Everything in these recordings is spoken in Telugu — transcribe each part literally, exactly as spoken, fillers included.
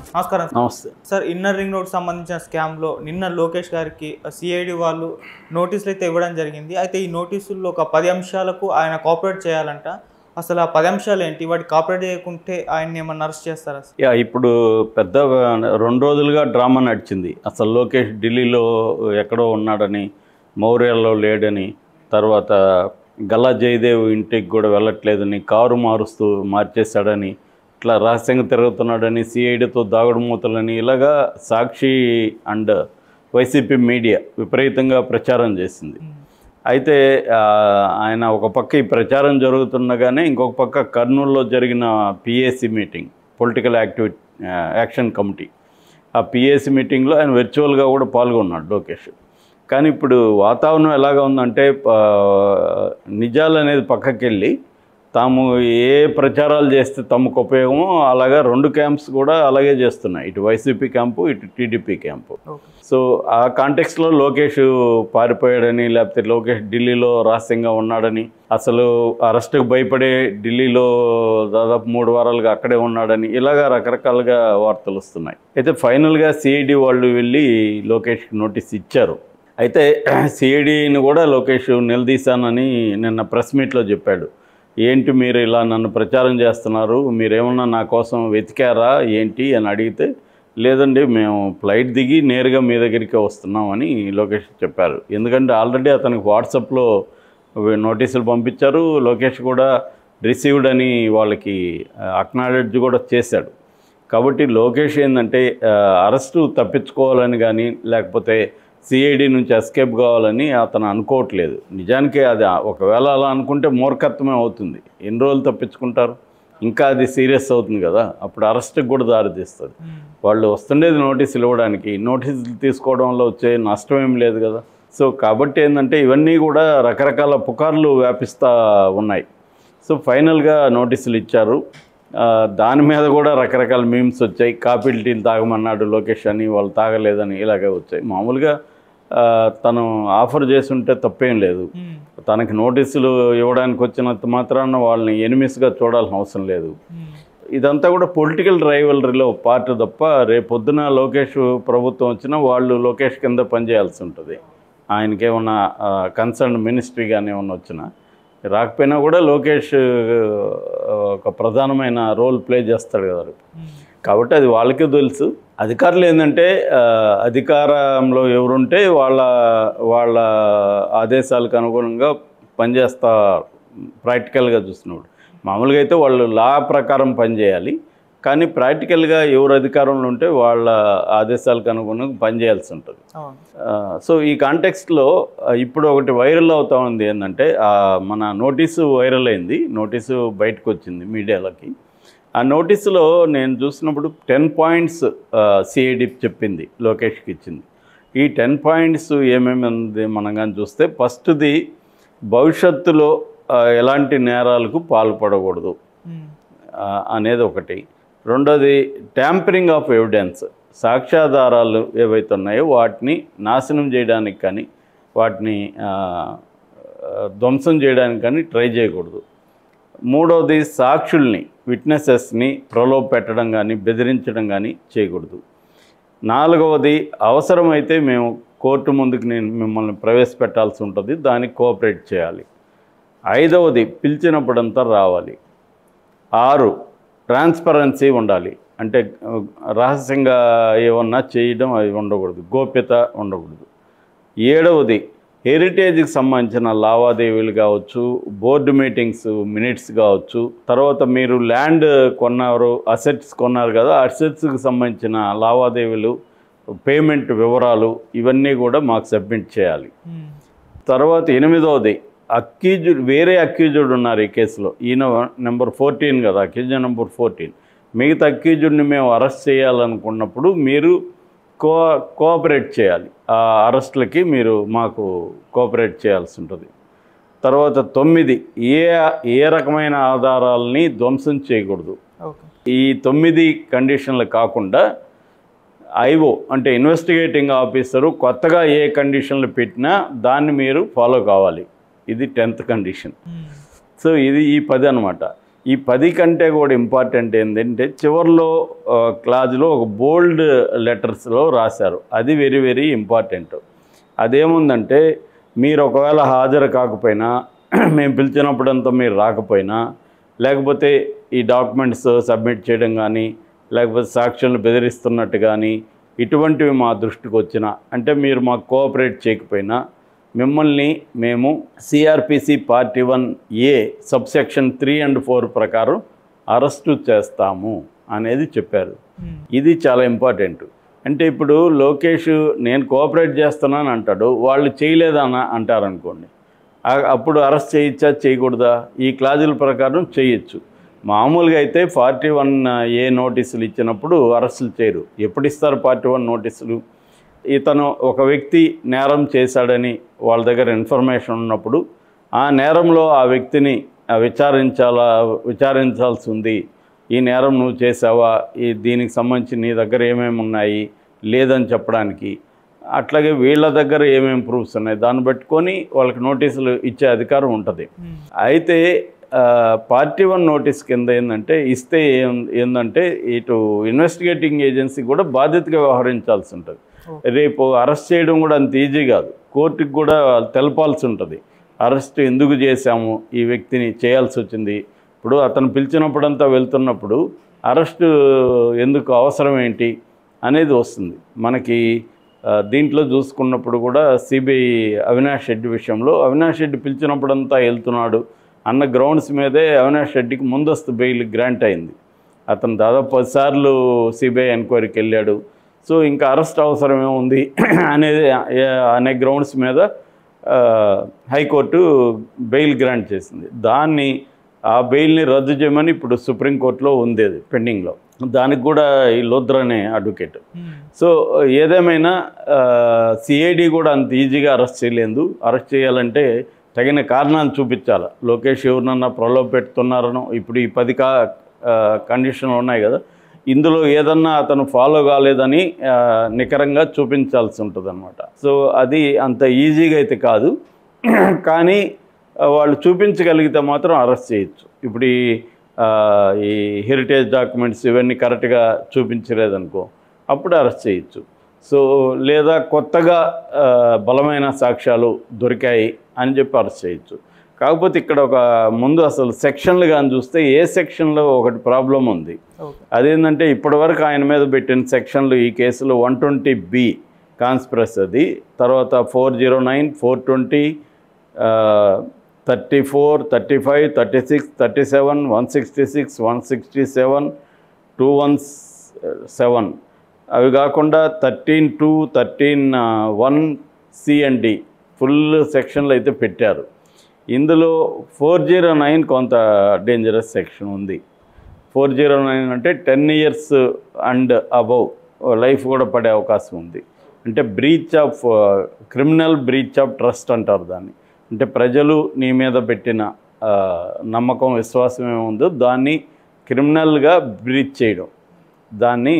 నమస్కారం. నమస్తే సార్, ఇన్నర్ రింగ్ రోడ్ సంబంధించిన స్కామ్లో నిన్న లోకేష్ గారికి సిఐడి వాళ్ళు నోటీసులు అయితే ఇవ్వడం జరిగింది. అయితే ఈ నోటీసుల్లో ఒక పది అంశాలకు ఆయన కోఆపరేట్ చేయాలంట. అసలు ఆ పది అంశాలు ఏంటి? వాటి కోఆపరేట్ చేయకుంటే ఆయన ఏమన్నా అరెస్ట్ చేస్తారా? యా ఇప్పుడు పెద్ద రెండు రోజులుగా డ్రామా నడిచింది. అసలు లోకేష్ ఢిల్లీలో ఎక్కడో ఉన్నాడని, మౌర్యాలో లేడని, తర్వాత గల్లా జయదేవ్ ఇంటికి కూడా వెళ్ళట్లేదని, కారు మారుస్తూ మార్చేశాడని, ఇట్లా రహస్యంగా తిరుగుతున్నాడని, సిఐడితో దాగుడు మూతలని, ఇలాగా సాక్షి అండ్ వైసీపీ మీడియా విపరీతంగా ప్రచారం చేసింది. అయితే ఆయన ఒక పక్క ఈ ప్రచారం జరుగుతుండగానే ఇంకొక పక్క కర్నూలులో జరిగిన PAC meeting, political activity action committee, ఆ పిఏసి మీటింగ్లో ఆయన వర్చువల్గా కూడా పాల్గొన్నాడు లోకేష్. కానీ ఇప్పుడు వాతావరణం ఎలాగా ఉందంటే నిజాలు అనేది పక్కకి వెళ్ళి తాము ఏ ప్రచారాలు చేస్తే తమకు ఉపయోగమో అలాగా రెండు క్యాంప్స్ కూడా అలాగే చేస్తున్నాయి, ఇటు వైసీపీ క్యాంపు ఇటు టీడీపీ క్యాంపు. సో ఆ కాంటెక్స్లో లోకేష్ పారిపోయాడని, లేకపోతే లోకేష్ ఢిల్లీలో రహస్యంగా ఉన్నాడని, అసలు అరెస్టుకు భయపడే ఢిల్లీలో దాదాపు మూడు వారాలుగా అక్కడే ఉన్నాడని, ఇలాగా రకరకాలుగా వార్తలు వస్తున్నాయి. అయితే ఫైనల్గా సిఐడి వాళ్ళు వెళ్ళి లోకేష్కి నోటీస్ ఇచ్చారు. అయితే సిఐడిని కూడా లోకేష్ నిలదీశానని నిన్న ప్రెస్ మీట్లో చెప్పాడు. ఏంటి మీరు ఇలా నన్ను ప్రచారం చేస్తున్నారు, మీరేమన్నా నా కోసం వెతికారా ఏంటి అని అడిగితే, లేదండి మేము ఫ్లైట్ దిగి నేరుగా మీ దగ్గరికి వస్తున్నామని లోకేష్ చెప్పారు. ఎందుకంటే ఆల్రెడీ అతనికి వాట్సాప్లో నోటీసులు పంపించారు, లోకేష్ కూడా రిసీవ్డ్ అని వాళ్ళకి అక్నాలెడ్జ్ కూడా చేశాడు. కాబట్టి లోకేష్ ఏంటంటే అరెస్టు తప్పించుకోవాలని కానీ లేకపోతే సిఐడి నుంచి ఎస్కేప్ కావాలని అతను అనుకోవట్లేదు. నిజానికి అది ఒకవేళ అలా అనుకుంటే మూర్ఖత్వమే అవుతుంది. ఎన్ని రోజులు తప్పించుకుంటారు, ఇంకా అది సీరియస్ అవుతుంది కదా, అప్పుడు అరెస్ట్కి కూడా దారితీస్తుంది. వాళ్ళు వస్తుండేది నోటీసులు ఇవ్వడానికి, నోటీసులు తీసుకోవడంలో వచ్చే నష్టం ఏం లేదు కదా. సో కాబట్టి ఏంటంటే ఇవన్నీ కూడా రకరకాల పుకార్లు వ్యాపిస్తూ ఉన్నాయి. సో ఫైనల్గా నోటీసులు ఇచ్చారు. దాని మీద కూడా రకరకాల మీమ్స్ వచ్చాయి. కాఫీలు టీలు తాగమన్నాడు లోకేష్ అని, వాళ్ళు తాగలేదని ఇలాగే వచ్చాయి. మామూలుగా తను ఆఫర్ చేసి ఉంటే తప్పేం లేదు. తనకి నోటీసులు ఇవ్వడానికి వచ్చినంత మాత్రాన వాళ్ళని ఎనిమిస్గా చూడాల్సిన అవసరం లేదు. ఇదంతా కూడా పొలిటికల్ రైవలరీలో పార్ట్ తప్ప రేపొద్దున లోకేష్ ప్రభుత్వం వచ్చినా వాళ్ళు లోకేష్ కింద పనిచేయాల్సి ఉంటుంది. ఆయనకేమన్నా కన్సర్న్ మినిస్ట్రీ కానీ ఏమన్నా వచ్చినా రాకపోయినా కూడా లోకేష్ ఒక ప్రధానమైన రోల్ ప్లే చేస్తాడు కదా. కాబట్టి అది వాళ్ళకే తెలుసు. అధికారులు ఏంటంటే అధికారంలో ఎవరుంటే వాళ్ళ వాళ్ళ ఆదేశాలకు అనుగుణంగా పనిచేస్తా ప్రాక్టికల్గా చూసినప్పుడు. మామూలుగా అయితే వాళ్ళు లా ప్రకారం పనిచేయాలి, కానీ ప్రాక్టికల్గా ఎవరు అధికారంలో ఉంటే వాళ్ళ ఆదేశాలకు అనుగుణంగా పనిచేయాల్సి ఉంటుంది. సో ఈ కాంటెక్స్ట్లో ఇప్పుడు ఒకటి వైరల్ అవుతా ఉంది ఏంటంటే మన నోటీసు వైరల్ అయింది, నోటీసు బయటకు వచ్చింది మీడియాలకి. ఆ నోటీసులో నేను చూసినప్పుడు టెన్ పాయింట్స్ సిఐడి చెప్పింది, లోకేష్కి ఇచ్చింది. ఈ టెన్ పాయింట్స్ ఏమేమి ఉంది మనం కానీ చూస్తే, ఫస్ట్ది భవిష్యత్తులో ఎలాంటి నేరాలకు పాల్పడకూడదు అనేది ఒకటి. రెండోది ట్యాంపరింగ్ ఆఫ్ ఎవిడెన్స్, సాక్ష్యాధారాలు ఏవైతే ఉన్నాయో వాటిని నాశనం చేయడానికి కానీ వాటిని ధ్వంసం చేయడానికి కానీ ట్రై చేయకూడదు. మూడవది సాక్షుల్ని విట్నెసెస్ని ప్రలోభ పెట్టడం కానీ బెదిరించడం కానీ చేయకూడదు. నాలుగవది అవసరమైతే మేము కోర్టు ముందుకు నేను మిమ్మల్ని ప్రవేశపెట్టాల్సి ఉంటుంది, దానికి కోఆపరేట్ చేయాలి. ఐదవది పిలిచినప్పుడంతా రావాలి. ఆరు ట్రాన్స్పరెన్సీ ఉండాలి, అంటే రహస్యంగా ఏమన్నా చేయడం అవి ఉండకూడదు, గోప్యత ఉండకూడదు. ఏడవది హెరిటేజ్కి సంబంధించిన లావాదేవీలు కావచ్చు, బోర్డు మీటింగ్స్ మినిట్స్ కావచ్చు, తర్వాత మీరు ల్యాండ్ కొన్నారు, అసెట్స్ కొన్నారు కదా, అసెట్స్కి సంబంధించిన లావాదేవీలు, పేమెంట్ వివరాలు ఇవన్నీ కూడా మాకు సబ్మిట్ చేయాలి. తర్వాత ఎనిమిదవది అక్యూజ్డ్, వేరే అక్యూజ్డ్ ఉన్నారు ఈ కేసులో, ఈయన నెంబర్ ఫోర్టీన్ కదా, అక్యూజ్డ్ నెంబర్ ఫోర్టీన్. మిగతా అక్యూజ్డ్ని మేము అరెస్ట్ చేయాలనుకున్నప్పుడు మీరు కో కోఆపరేట్ చేయాలి, ఆ అరెస్టులకి మీరు మాకు కోఆపరేట్ చేయాల్సి ఉంటుంది. తర్వాత తొమ్మిది ఏ ఏ రకమైన ఆధారాలని ధ్వంసం చేయకూడదు. ఈ తొమ్మిది కండిషన్లు కాకుండా ఐఓ అంటే ఇన్వెస్టిగేటింగ్ ఆఫీసరు కొత్తగా ఏ కండిషన్లు పెట్టినా దాన్ని మీరు ఫాలో కావాలి. ఇది టెన్త్ కండిషన్. సో ఇది ఈ పది అనమాట. ఈ పది కంటే కూడా ఇంపార్టెంట్ ఏంటంటే చివరిలో క్లాజ్లో ఒక బోల్డ్ లెటర్స్లో రాశారు. అది వెరీ వెరీ ఇంపార్టెంట్. అదేముందంటే మీరు ఒకవేళ హాజరు కాకపోయినా, మేము పిలిచినప్పుడంతా మీరు రాకపోయినా, లేకపోతే ఈ డాక్యుమెంట్స్ సబ్మిట్ చేయడం కానీ, లేకపోతే సాక్షులను బెదిరిస్తున్నట్టు కానీ ఇటువంటివి మా దృష్టికి వచ్చినా, అంటే మీరు మాకు కోఆపరేట్ చేయకపోయినా మిమ్మల్ని మేము CrPC forty one A subsection three and four ప్రకారం అరెస్టు చేస్తాము అనేది చెప్పారు. ఇది చాలా ఇంపార్టెంట్. అంటే ఇప్పుడు లోకేష్ నేను కోఆపరేట్ చేస్తున్నాను అంటాడు, వాళ్ళు చేయలేదని అంటారనుకోండి, అప్పుడు అరెస్ట్ చేయొచ్చా చేయకూడదా? ఈ క్లాజుల ప్రకారం చేయొచ్చు. మామూలుగా అయితే ఫార్టీ వన్ ఏ నోటీసులు ఇచ్చినప్పుడు అరెస్టులు చేయరు. ఎప్పుడు ఇస్తారు ఫార్టీ వన్ నోటీసులు? ఇతను ఒక వ్యక్తి నేరం చేశాడని వాళ్ళ దగ్గర ఇన్ఫర్మేషన్ ఉన్నప్పుడు ఆ నేరంలో ఆ వ్యక్తిని విచారించాలా విచారించాల్సి ఉంది. ఈ నేరం నువ్వు చేసావా, ఈ దీనికి సంబంధించి నీ దగ్గర ఏమేమి ఉన్నాయి లేదని చెప్పడానికి, అట్లాగే వీళ్ళ దగ్గర ఏమేమి ప్రూఫ్స్ ఉన్నాయి దాన్ని పెట్టుకొని వాళ్ళకి నోటీసులు ఇచ్చే అధికారం ఉంటుంది. అయితే పార్టీ వన్ నోటీస్ కింద ఏంటంటే ఇస్తే ఏంటంటే ఇటు ఇన్వెస్టిగేటింగ్ ఏజెన్సీ కూడా బాధ్యతగా వ్యవహరించాల్సి ఉంటుంది. రేపు అరెస్ట్ చేయడం కూడా అంత ఈజీ కాదు, కోర్టుకి కూడా తెలపాల్సి ఉంటుంది. అరెస్ట్ ఎందుకు చేశాము, ఈ వ్యక్తిని చేయాల్సి వచ్చింది. ఇప్పుడు అతను పిలిచినప్పుడంతా వెళ్తున్నప్పుడు అరెస్టు ఎందుకు అవసరం ఏంటి అనేది వస్తుంది మనకి. దీంట్లో చూసుకున్నప్పుడు కూడా సిబిఐ అవినాష్ రెడ్డి విషయంలో అవినాష్ రెడ్డి పిలిచినప్పుడంతా వెళ్తున్నాడు అన్న గ్రౌండ్స్ మీదే అవినాష్ రెడ్డికి ముందస్తు బెయిల్ గ్రాంట్ అయింది. అతను దాదాపు పదిసార్లు సిబిఐ ఎంక్వైరీకి వెళ్ళాడు. సో ఇంకా అరెస్ట్ అవసరమే ఉంది అనేది అనే గ్రౌండ్స్ మీద హైకోర్టు బెయిల్ గ్రాంట్ చేసింది. దాన్ని ఆ బెయిల్ని రద్దు చేయమని ఇప్పుడు సుప్రీంకోర్టులో ఉంది, అది పెండింగ్లో. దానికి కూడా ఈ లోద్రా అనే అడ్వకేట్. సో ఏదేమైనా సిఐడి కూడా అంత ఈజీగా అరెస్ట్ చేయలేదు. అరెస్ట్ చేయాలంటే తగిన కారణాలు చూపించాలి. లోకేష్ ఎవరినన్నా ప్రలోభ పెడుతున్నారనో, ఇప్పుడు ఈ పది కా కండిషన్లు ఉన్నాయి కదా, ఇందులో ఏదన్నా అతను ఫాలో కాలేదని నికరంగా చూపించాల్సి ఉంటుంది అనమాట. సో అది అంత ఈజీగా అయితే కాదు, కానీ వాళ్ళు చూపించగలిగితే మాత్రం అరెస్ట్ చేయొచ్చు. ఇప్పుడు ఈ హెరిటేజ్ డాక్యుమెంట్స్ ఇవన్నీ కరెక్ట్గా చూపించలేదనుకో, అప్పుడు అరెస్ట్ చేయొచ్చు. సో లేదా కొత్తగా బలమైన సాక్ష్యాలు దొరికాయి అని చెప్పి అరెస్ట్ చేయొచ్చు. కాకపోతే ఇక్కడ ఒక ముందు అసలు సెక్షన్లు కానీ చూస్తే ఏ సెక్షన్లో ఒకటి ప్రాబ్లం ఉంది. అదేంటంటే ఇప్పటివరకు ఆయన మీద పెట్టిన సెక్షన్లు ఈ కేసులో వన్ ట్వంటీ బి కాన్స్పిరసీ, అది తర్వాత four zero nine four twenty thirty four thirty five thirty six thirty seven one sixty six one sixty seven two one seven అవి కాకుండా thirteen two thirteen one C and D full సెక్షన్లు అయితే పెట్టారు. ఇందులో ఫోర్ జీరో నైన్ కొంత డేంజరస్ సెక్షన్ ఉంది. ఫోర్ జీరో నైన్ అంటే ten years and above life కూడా పడే అవకాశం ఉంది. అంటే breach of criminal breach of trust అంటారు దాన్ని. అంటే ప్రజలు నీ మీద పెట్టిన నమ్మకం విశ్వాసం ఏముందో దాన్ని క్రిమినల్గా బ్రీచ్ చేయడం, దాన్ని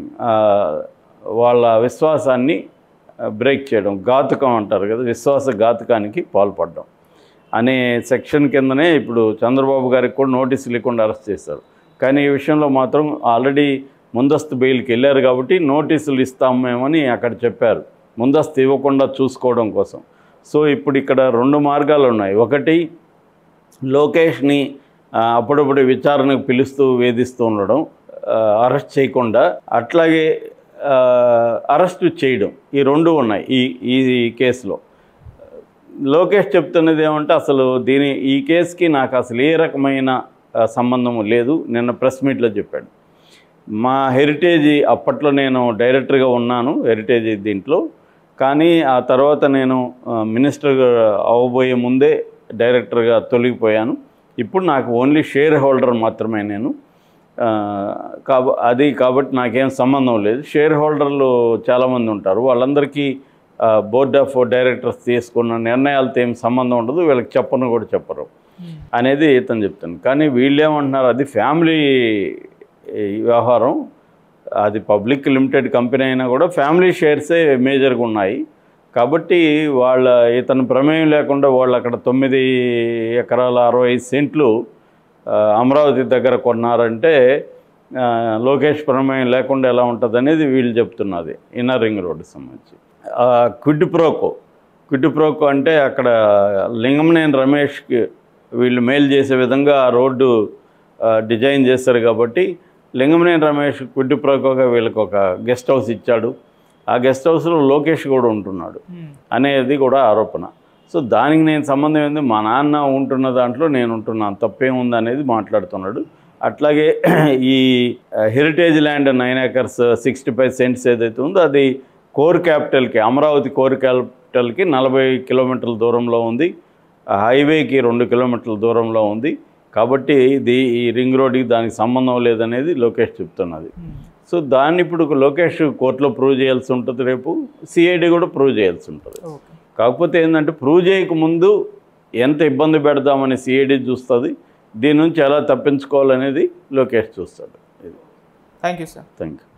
వాళ్ళ విశ్వాసాన్ని బ్రేక్ చేయడం, ఘాతుకం అంటారు కదా, విశ్వాస ఘాతుకానికి పాల్పడడం అనే సెక్షన్ కిందనే ఇప్పుడు చంద్రబాబు గారికి కూడా నోటీసులు లేకుండా అరెస్ట్ చేశారు. కానీ ఈ విషయంలో మాత్రం ఆల్రెడీ ముందస్తు బెయిల్కి వెళ్ళారు కాబట్టి నోటీసులు ఇస్తామేమని అక్కడ చెప్పారు, ముందస్తు ఇవ్వకుండా చూసుకోవడం కోసం. సో ఇప్పుడు ఇక్కడ రెండు మార్గాలు ఉన్నాయి. ఒకటి లోకేష్ని అప్పుడప్పుడు విచారణకు పిలుస్తూ వేధిస్తూ ఉండడం, అరెస్ట్ చేయకుండా, అట్లాగే అరెస్టు చేయడం, ఈ రెండు ఉన్నాయి ఈ ఈ కేసులో. లోకేష్ చెప్తున్నది ఏమంటే అసలు దీని ఈ కేసుకి నాకు అసలు ఏ రకమైన సంబంధము లేదు. నిన్న ప్రెస్ మీట్లో చెప్పాడు. మా హెరిటేజ్ అప్పట్లో నేను డైరెక్టర్గా ఉన్నాను హెరిటేజ్ దీంట్లో, కానీ ఆ తర్వాత నేను మినిస్టర్గా అవ్వబోయే ముందే డైరెక్టర్గా తొలగిపోయాను. ఇప్పుడు నాకు ఓన్లీ షేర్ హోల్డర్ మాత్రమే నేను, కాబ అది కాబట్టి నాకేం సంబంధం లేదు. షేర్ హోల్డర్లు చాలామంది ఉంటారు, వాళ్ళందరికీ బోర్డ్ ఆఫ్ డైరెక్టర్స్ తీసుకున్న నిర్ణయాలతో ఏం సంబంధం ఉండదు, వీళ్ళకి చెప్పను కూడా చెప్పరు అనేది ఇతను చెప్తాను. కానీ వీళ్ళు ఏమంటున్నారు, అది ఫ్యామిలీ వ్యవహారం, అది పబ్లిక్ లిమిటెడ్ కంపెనీ అయినా కూడా ఫ్యామిలీ షేర్సే మేజర్గా ఉన్నాయి కాబట్టి వాళ్ళ ఇతను ప్రమేయం లేకుండా వాళ్ళు అక్కడ తొమ్మిది ఎకరాల అరవై సెంట్లు అమరావతి దగ్గర కొన్నారంటే లోకేష్ ప్రమేయం లేకుండా ఎలా ఉంటుంది అనేది వీళ్ళు చెప్తున్నది ఇన్నర్ రింగ్ రోడ్డుకి సంబంధించి. క్విడ్ ప్రోకో క్విడ్ ప్రోకో అంటే అక్కడ లింగంనేని రమేష్కి వీళ్ళు మేలు చేసే విధంగా ఆ రోడ్డు డిజైన్ చేస్తారు కాబట్టి లింగంనేని రమేష్ క్విడ్ ప్రోకోగా వీళ్ళకి ఒక గెస్ట్ హౌస్ ఇచ్చాడు. ఆ గెస్ట్ హౌస్లో లోకేష్ కూడా ఉంటున్నాడు అనేది కూడా ఆరోపణ. సో దానికి నేను సంబంధం ఏంది, మా నాన్న ఉంటున్న దాంట్లో నేను ఉంటున్నాను, తప్పేముంది అనేది మాట్లాడుతున్నాడు. అట్లాగే ఈ heritage land nine acres sixty five cents ఏదైతే ఉందో అది కోర్ క్యాపిటల్కి, అమరావతి కోర్ క్యాపిటల్కి నలభై కిలోమీటర్ల దూరంలో ఉంది, హైవేకి రెండు కిలోమీటర్ల దూరంలో ఉంది. కాబట్టి ఇది ఈ రింగ్ రోడ్డుకి దానికి సంబంధం లేదనేది లోకేష్ చెప్తున్నది. సో దాన్ని ఇప్పుడు లోకేష్ కోర్టులో ప్రూవ్ చేయాల్సి ఉంటుంది, రేపు సిఐడి కూడా ప్రూవ్ చేయాల్సి ఉంటుంది. కాకపోతే ఏంటంటే ప్రూవ్ చేయకముందు ఎంత ఇబ్బంది పెడదామని సిఐడి చూస్తుంది, దీని నుంచి ఎలా తప్పించుకోవాలనేది లోకేష్ చూస్తాడు. Thank you sir. Thank you.